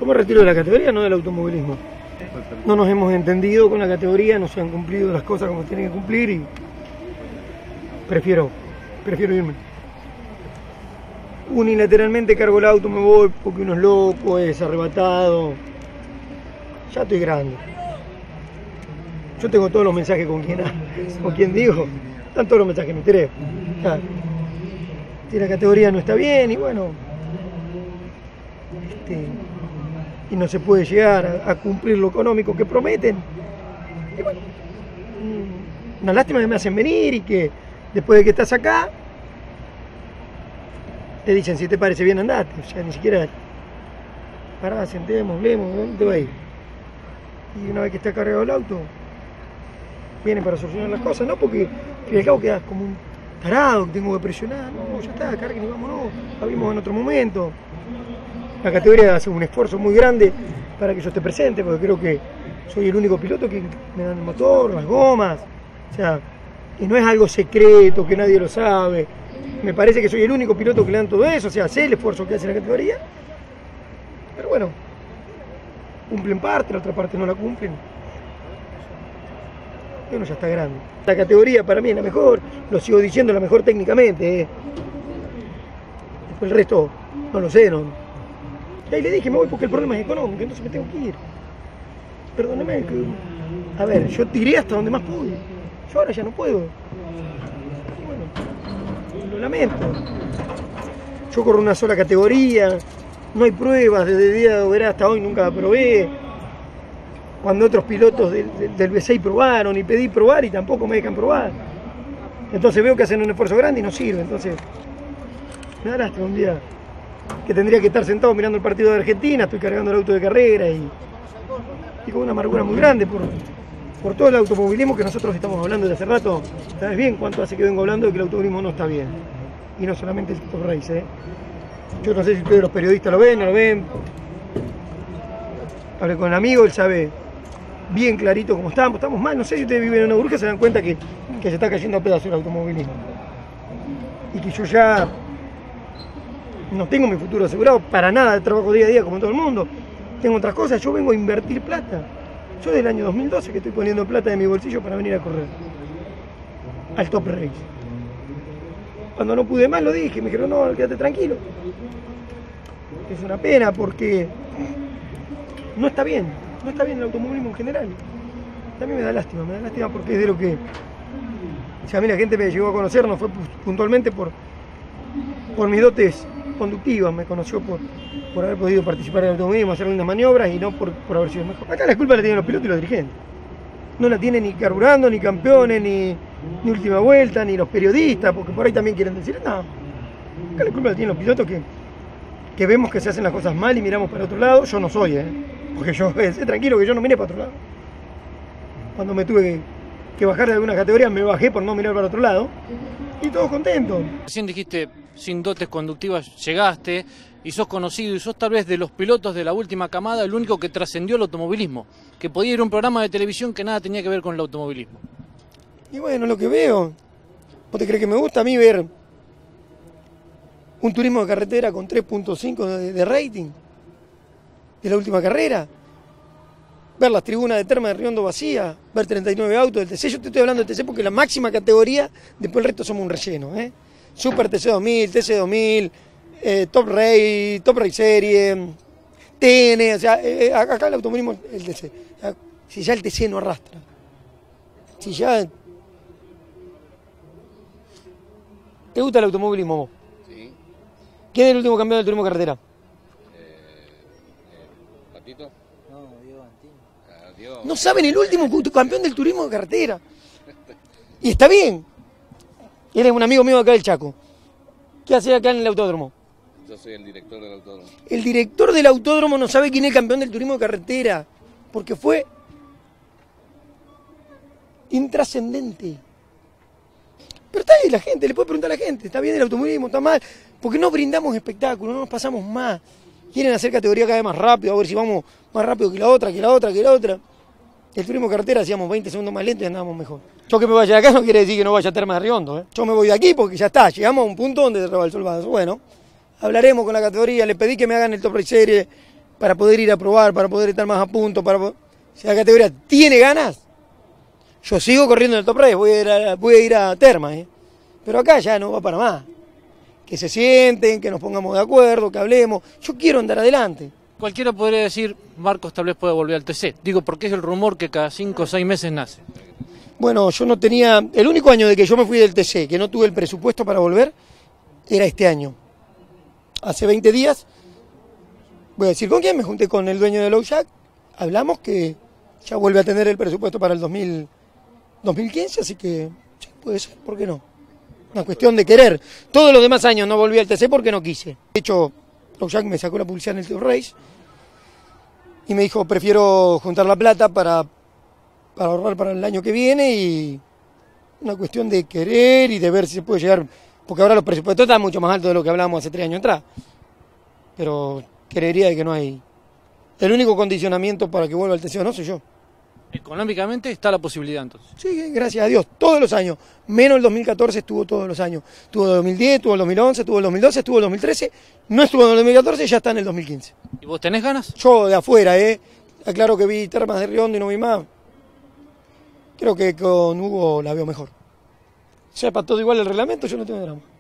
Yo me retiro de la categoría, no del automovilismo. No nos hemos entendido con la categoría, no se han cumplido las cosas como tienen que cumplir y prefiero irme. Unilateralmente cargo el auto, me voy porque uno es loco, es arrebatado. Ya estoy grande. Yo tengo todos los mensajes con quien digo, están todos los mensajes, me enteré. Si la categoría no está bien y bueno, y no se puede llegar a cumplir lo económico que prometen. Y bueno, una lástima que me hacen venir y que después de que estás acá, te dicen si te parece bien andate, o sea, ni siquiera pará, sentemos, hablemos, ¿dónde te va a ir? Y una vez que está cargado el auto, viene para solucionar las cosas, no porque al fin y al cabo quedas como un tarado que tengo que presionar, no, ya está, carguen y vámonos, hablemos en otro momento. La categoría hace un esfuerzo muy grande para que yo esté presente, porque creo que soy el único piloto que me dan el motor, las gomas, o sea, y no es algo secreto que nadie lo sabe. Me parece que soy el único piloto que le dan todo eso, o sea, sé el esfuerzo que hace la categoría, pero bueno, cumplen parte, la otra parte no la cumplen. Y uno ya está grande. La categoría para mí es la mejor, lo sigo diciendo, la mejor técnicamente. Después el resto no lo sé, no. Y ahí le dije, me voy porque el problema es económico, entonces me tengo que ir. Perdóneme, a ver, yo tiré hasta donde más pude, yo ahora ya no puedo. Y bueno, lo lamento. Yo corro una sola categoría, no hay pruebas, desde el día de Oberá hasta hoy nunca la probé. Cuando otros pilotos del V6 probaron y pedí probar y tampoco me dejan probar. Entonces veo que hacen un esfuerzo grande y no sirve, entonces me da lástima un día que tendría que estar sentado mirando el partido de Argentina, estoy cargando el auto de carrera y con una amargura muy grande por todo el automovilismo que nosotros estamos hablando de hace rato. ¿Sabes bien cuánto hace que vengo hablando de que el automovilismo no está bien? Y no solamente el Top Race, ¿eh? Yo no sé si ustedes los periodistas lo ven, no lo ven. Hablé con el amigo, él sabe bien clarito cómo estamos mal. No sé si ustedes viven en una burbuja, se dan cuenta que se está cayendo a pedazos el automovilismo. Y que yo ya no tengo mi futuro asegurado para nada, trabajo día a día como todo el mundo. Tengo otras cosas, yo vengo a invertir plata. Yo desde el año 2012 que estoy poniendo plata de mi bolsillo para venir a correr al Top Race. Cuando no pude más lo dije, me dijeron, no, quédate tranquilo. Es una pena porque no está bien el automovilismo en general. También me da lástima porque es de lo que... Si a mí la gente me llegó a conocer, no fue puntualmente por mis dotes conductivas, me conoció por haber podido participar en el automovilismo, hacer unas maniobras y no por haber sido mejor. Acá la culpa la tienen los pilotos y los dirigentes. No la tienen ni carburando, ni campeones, ni última vuelta, ni los periodistas, porque por ahí también quieren decir, no. Acá la culpa la tienen los pilotos que vemos que se hacen las cosas mal y miramos para otro lado. Yo no soy, porque yo sé tranquilo que yo no miré para otro lado. Cuando me tuve que bajar de alguna categoría me bajé por no mirar para otro lado y todos contentos. Recién dijiste, sin dotes conductivas llegaste y sos conocido y sos tal vez de los pilotos de la última camada el único que trascendió el automovilismo, que podía ir a un programa de televisión que nada tenía que ver con el automovilismo. Y bueno, lo que veo, ¿vos te crees que me gusta a mí ver un turismo de carretera con 3.5 de rating de la última carrera? Ver las tribunas de Termas de Riondo vacías, ver 39 autos del TC. Yo te estoy hablando del TC porque la máxima categoría, después el resto somos un relleno, Super TC2000, TC2000, Top Race, Top Race Serie, TN, o sea, acá el automovilismo, el TC. Si ya el TC no arrastra, si ya... ¿Te gusta el automovilismo vos? Sí. ¿Quién es el último campeón del turismo de carretera? ¿Patito? No, Diego Antino. Diego. No saben el último campeón del turismo de carretera. Y está bien. Él es un amigo mío acá del Chaco. ¿Qué hace acá en el autódromo? Yo soy el director del autódromo. El director del autódromo no sabe quién es el campeón del turismo de carretera. Porque fue intrascendente. Pero está ahí la gente, le puede preguntar a la gente, ¿está bien el automovilismo? ¿Está mal? Porque no brindamos espectáculos, no nos pasamos más. Quieren hacer categoría cada vez más rápido, a ver si vamos más rápido que la otra. El turismo de carretera hacíamos 20 segundos más lento y andábamos mejor. Yo que me vaya de acá no quiere decir que no vaya a Termas de Riondo, Yo me voy de aquí porque ya está, llegamos a un punto donde se rebalsó el vaso. Bueno, hablaremos con la categoría, le pedí que me hagan el Top Race Serie, para poder ir a probar, para poder estar más a punto, si la categoría tiene ganas, yo sigo corriendo en el top race, voy a ir a Terma, pero acá ya no va para más. Que se sienten, que nos pongamos de acuerdo, que hablemos. Yo quiero andar adelante. Cualquiera podría decir, Marcos tal vez puede volver al TC. Digo, porque es el rumor que cada 5 o 6 meses nace. Bueno, yo no tenía... El único año de que yo me fui del TC, que no tuve el presupuesto para volver, era este año. Hace 20 días, voy a decir con quién, me junté con el dueño de Low Jack, hablamos que ya vuelve a tener el presupuesto para el 2015, así que sí, puede ser, ¿por qué no? Una cuestión de querer. Todos los demás años no volví al TC porque no quise. De hecho, Low Jack me sacó la publicidad en el Top Race y me dijo, prefiero juntar la plata para ahorrar para el año que viene, y una cuestión de querer y de ver si se puede llegar, porque ahora los presupuestos están mucho más altos de lo que hablábamos hace 3 años atrás. Pero creería de que no hay... El único condicionamiento para que vuelva al TC no soy yo. Económicamente está la posibilidad entonces. Sí, gracias a Dios, todos los años, menos el 2014 estuvo todos los años. Estuvo el 2010, estuvo el 2011, estuvo el 2012, estuvo el 2013, no estuvo en el 2014, ya está en el 2015. ¿Y vos tenés ganas? Yo de afuera, aclaro que vi Termas de Riondo y no vi más. Creo que con Hugo la veo mejor. O sea, para todo igual el reglamento, yo no tengo drama.